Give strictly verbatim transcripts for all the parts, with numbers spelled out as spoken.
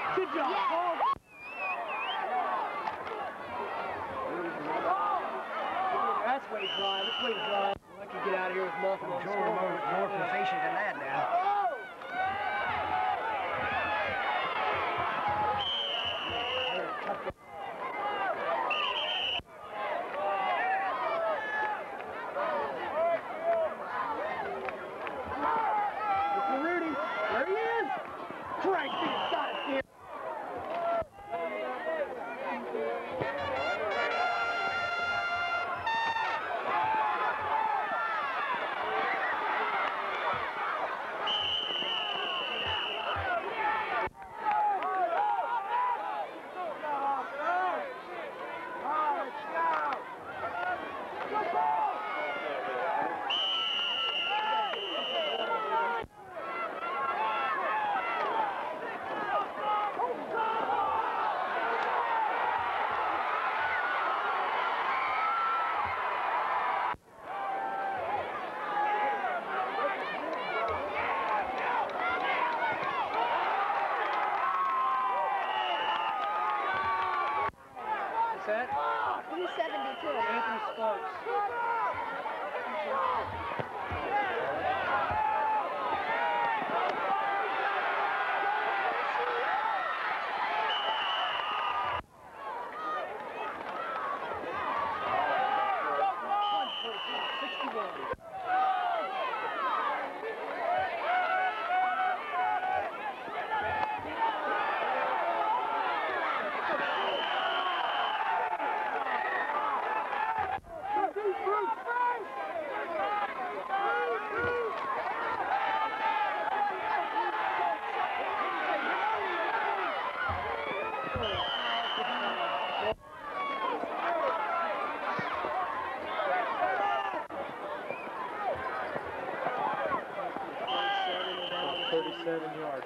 Good job, yeah. Paul. That's way to drive. That's way to drive. I could get out of here with nothing. I'm sure more, more proficient than that now. Rudy, there he is. Christ, he got it here. Who's seventy-two? Anthony Sparks. thirty-seven yards.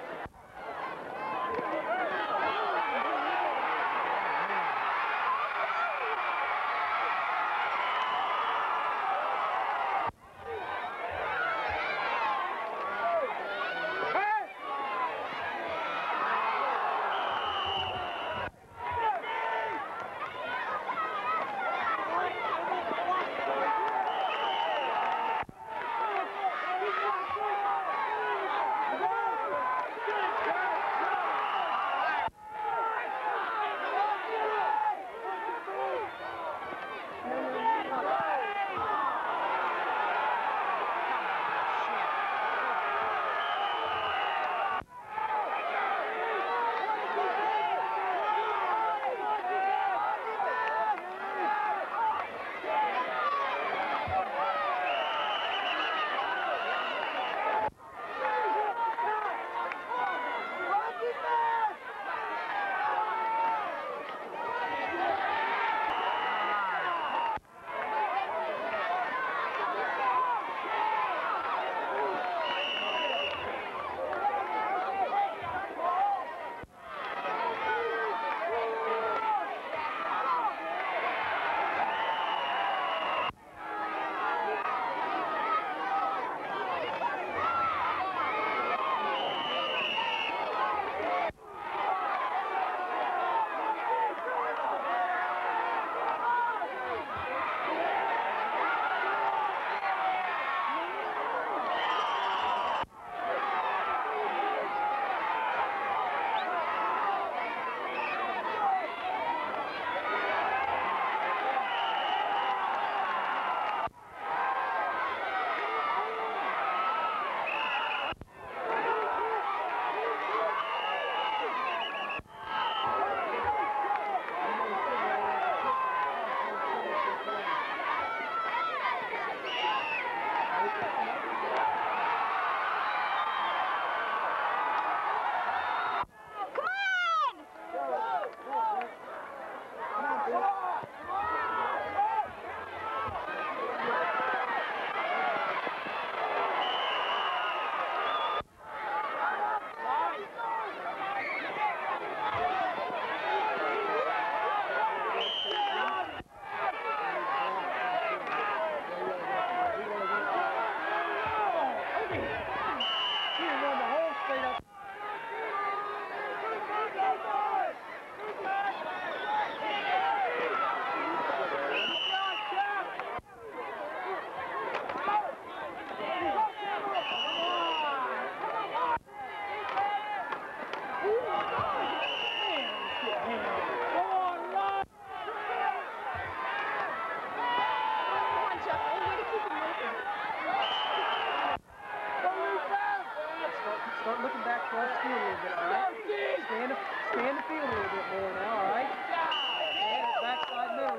Start looking back across the field a little bit, all right? Stand the, stand the field a little bit more now, all right? Stand backside middle.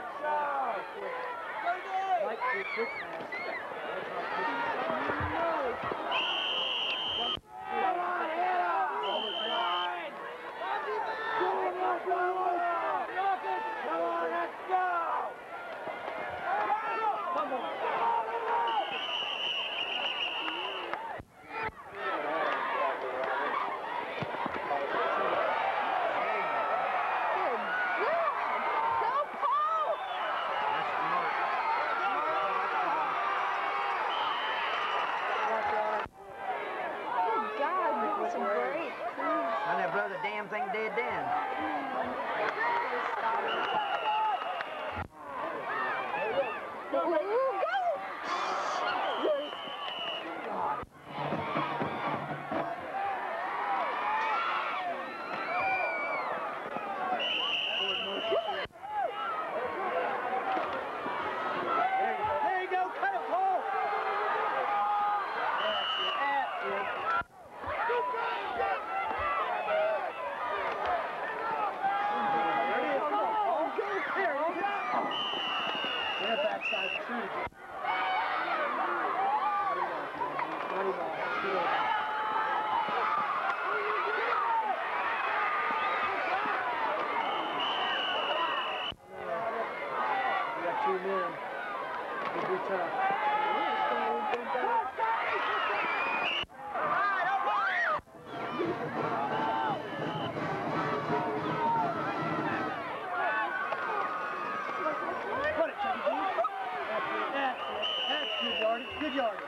Like the quick pass. Come on, head up! Come on, let's go! Come on! Thing dead then. There you go, cut it, Paul. That's it. Yeah, backside two. Money ball. We got two men. It'll be tough. Good yardage.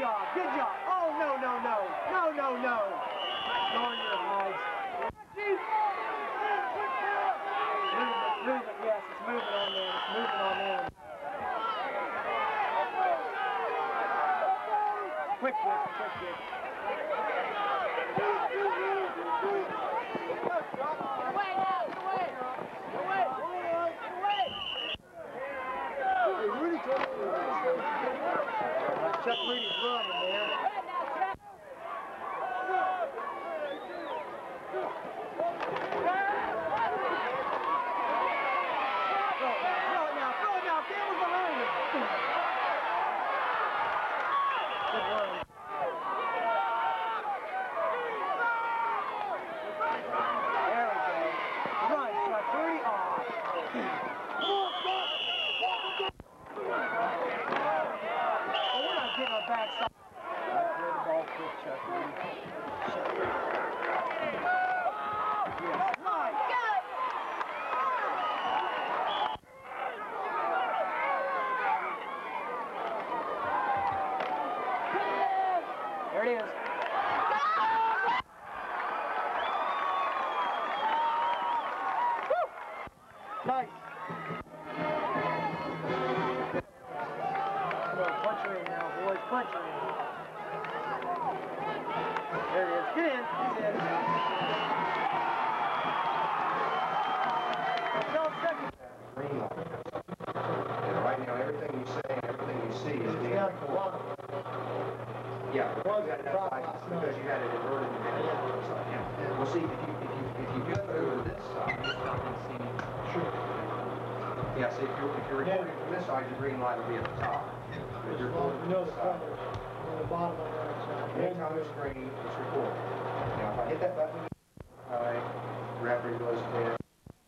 job, good job. Oh, no, no, no. No, no, no. Darn your hides. Move it, move it, yes, it's moving on there, it's moving on there. Quick whip, quick whip. Away now, away! Away! Away! Hey, Rudy told me Chuck Rudy's running there. There it is. Nice. Come on, punch her in now, boys. Punch her in. There it is. Get in. He's in. Tell second. Green light. And right now, everything you say, everything you see is being recorded. Yeah, because you had it outside, because you had it inverted and then it was upside down. Well, see, if you if you if you get over this side, it's not going to see. Sure. Yeah, see, if you're if you're recording from this side, your green light will be at the top. If you're recording from this side, On the bottom of the right side. anytime it's green, it's recorded. Now, if I hit that button, I referee goes clear.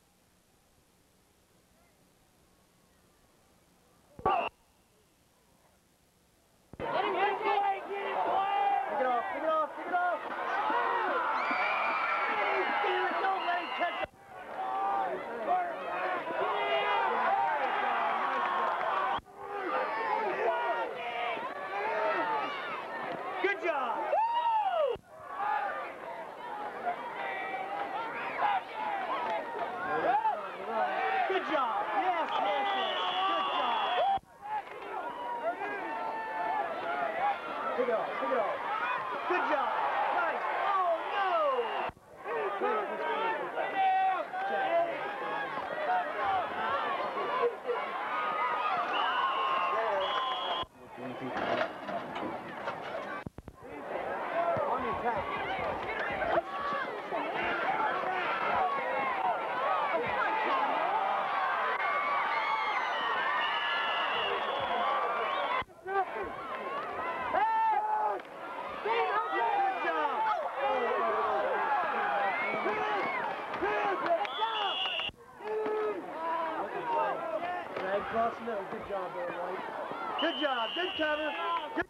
Good job there, White. Good job. Good cover. Good.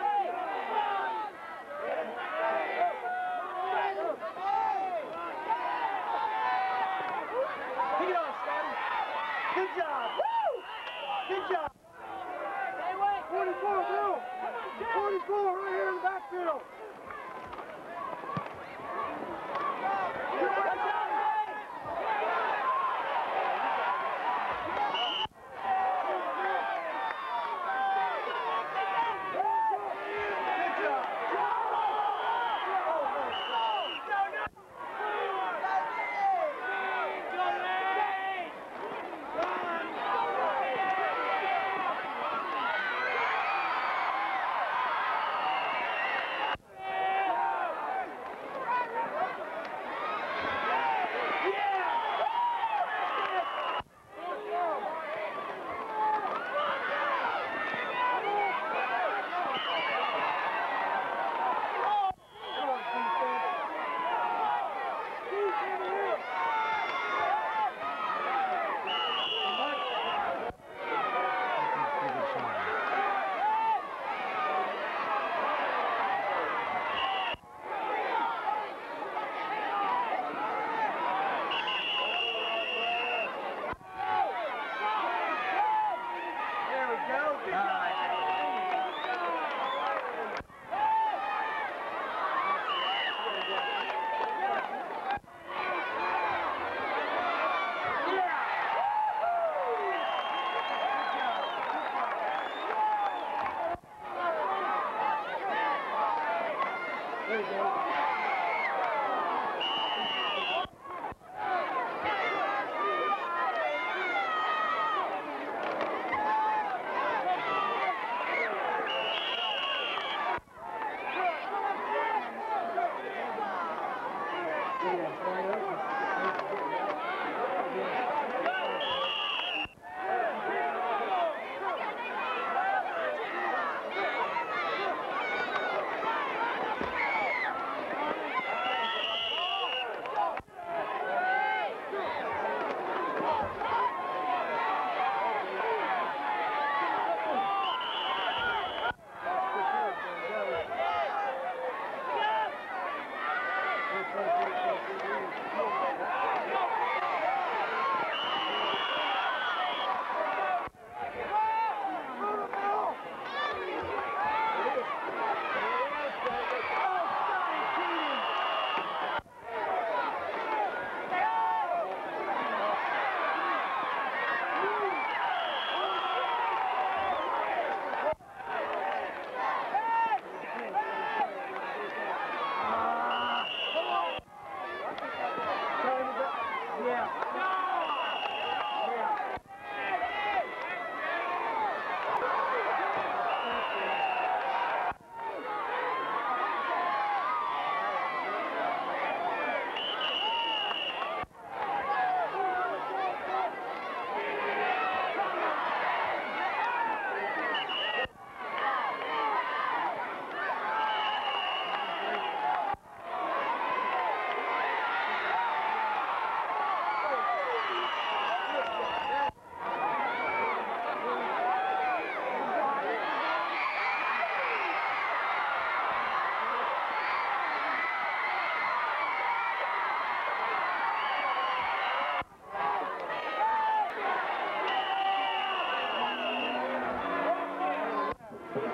Pick it off, Scotty. Good job. Woo! Good job. forty-four, Bill. forty-four right here in the backfield.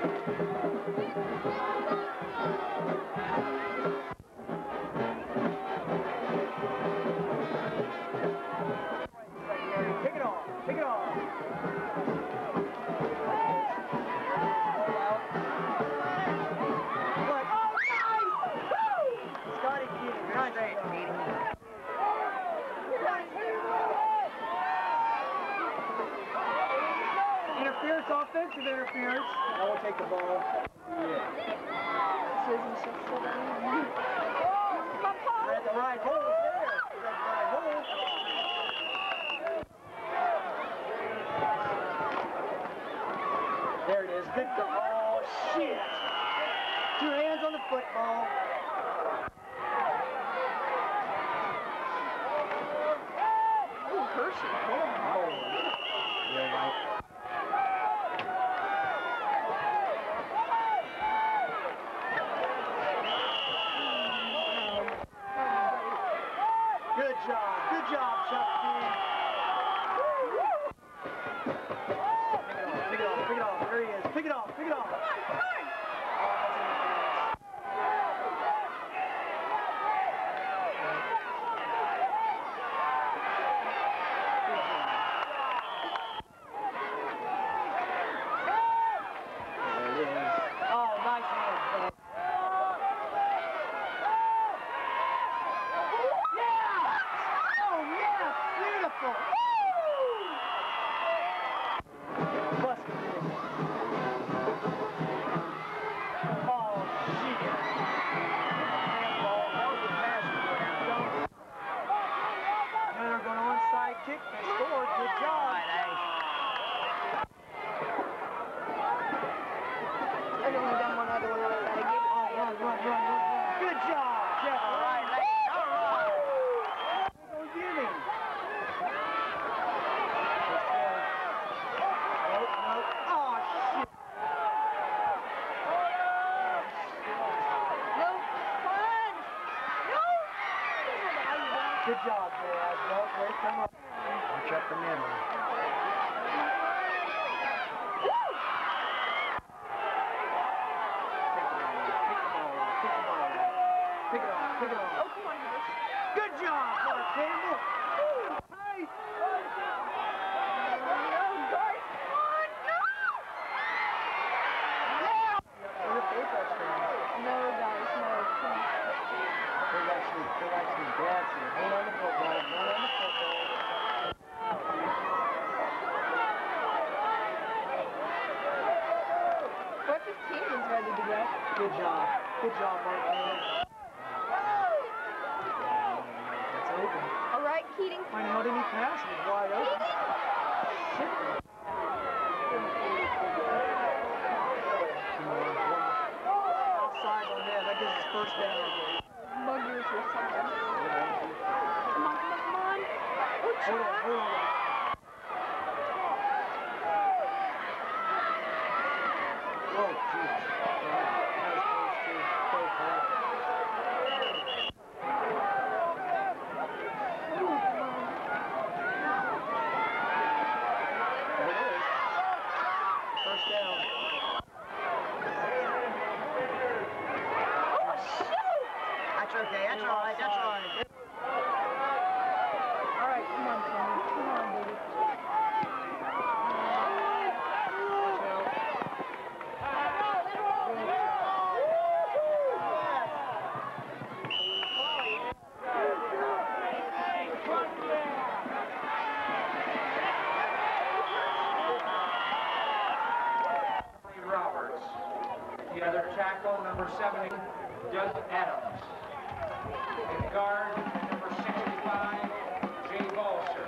Pick it off. Pick it off. Like, oh, nice! Woo! Scotty Keating. Nice day, Keating. Interference, offensive interference. Now we'll take the ball. Yeah. We're at the right hole there. We're at the right hole. There it is. Good goal. Oh, shit. Two hands on the football. Ooh, Hurst. Oh, yeah, right. Good job. Good job, Chuck. Pick it off. Pick it off. There he is. Pick it off. Pick it off. Kick, they scored. Good job. Right, eh? I've only done one other one like that. I gave it Oh, run, run, run, run, run. Good job, Jeff. All right, eh? All right. Go get him. Nope, nope. Oh, shit. No fun. No. Good job, there, Azbell. Great come up. Watch up the middle. Pick it off, pick it off. Oh, come on, Hurst. Good job, Mark Campbell. Hey. No, guys, come on, no! No, guys, no. Come on. They're actually, they're actually dancing. Hold on the football, hold on the football. Breakfast team is ready to go. Good job. Good job, Mark Campbell. That's open. All right, Keating. Find out any pass was wide open. Shit. Outside on them. That gives us first down. Muggers or something. Come on, come on, come on. Oh, Hold on, hold on. Oh, Jesus. That was close to play call. There it is. First down. Oh, shoot! That's okay. That's all right. That's all right. All right, come on, Tony. Come on, baby. Roberts. The other tackle, number seventy, Doug Adams. In guard, number sixty-five, Jay Balser.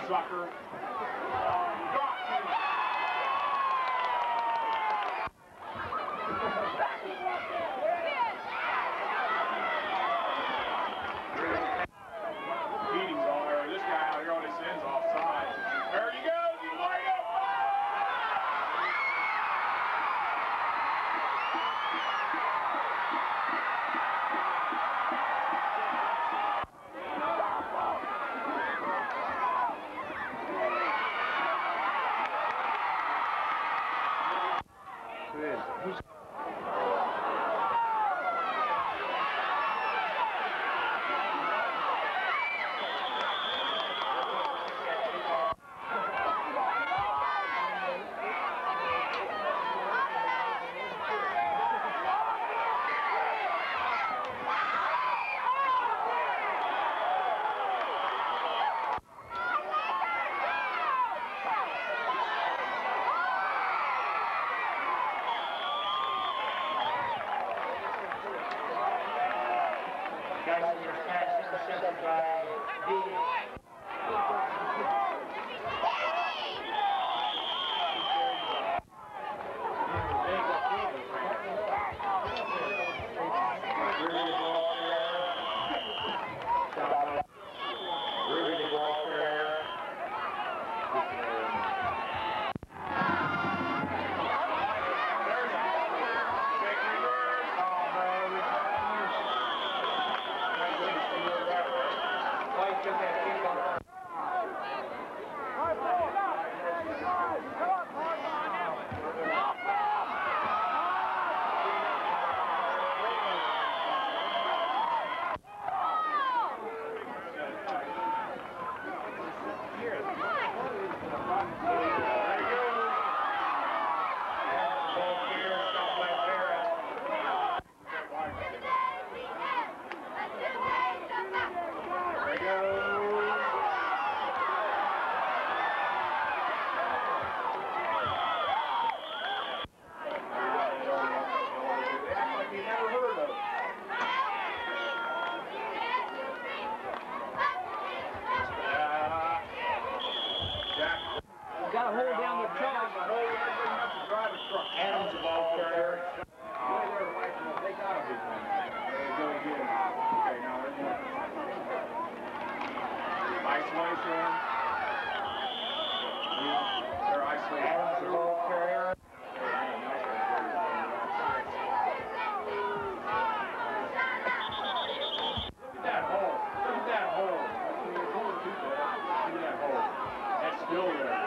sucker. Keating's on there. This guy out here on this end's offside. There he goes. He's wide open. Got to hold down the chalk. Adams the ball carrier. They got him. Go again. Okay, now there's one. Isolation. They're isolated. Adams the ball carrier. Look at that hole. Look at that hole. Look at that hole. That's still there.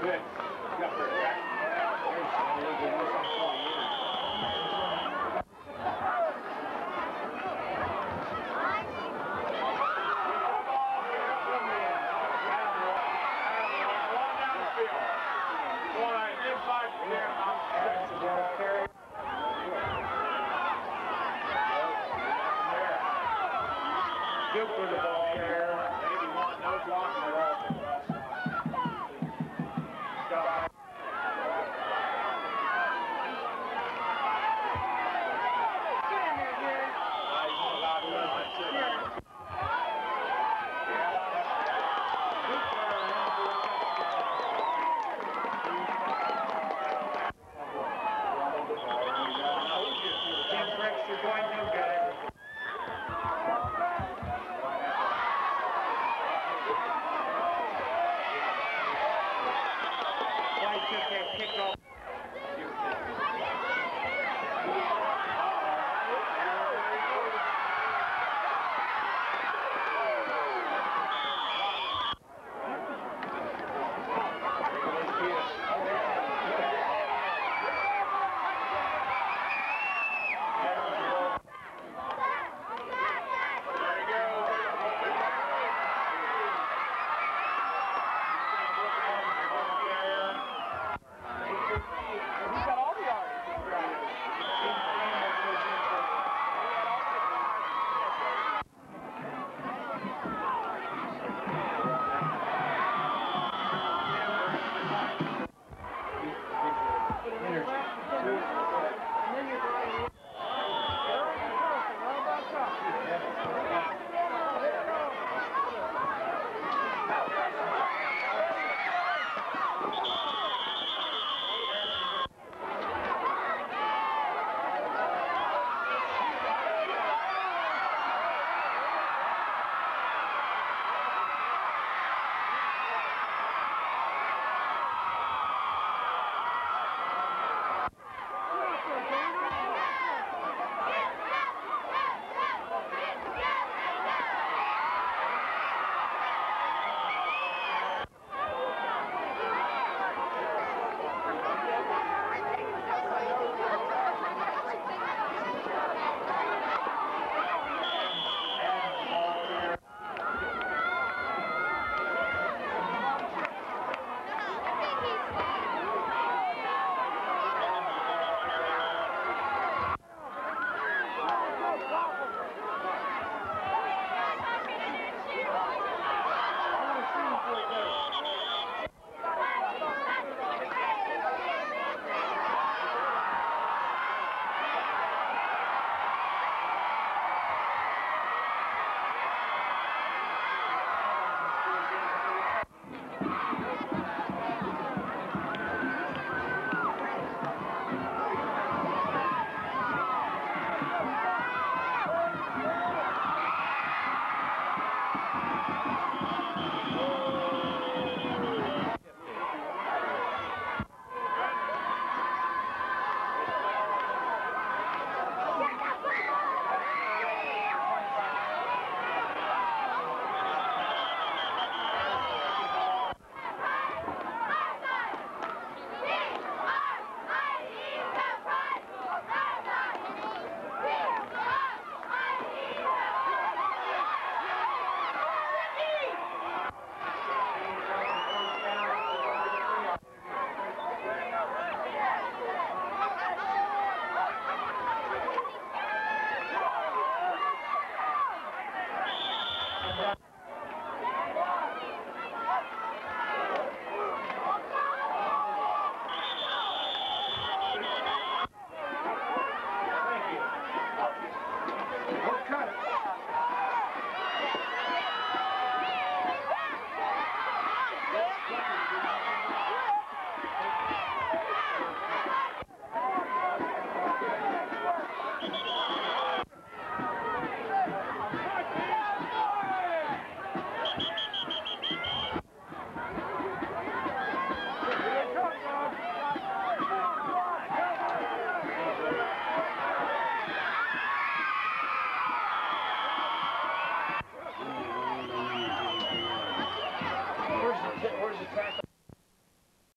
Good. Got her back. There's something we've been missing for years. Good for the ball.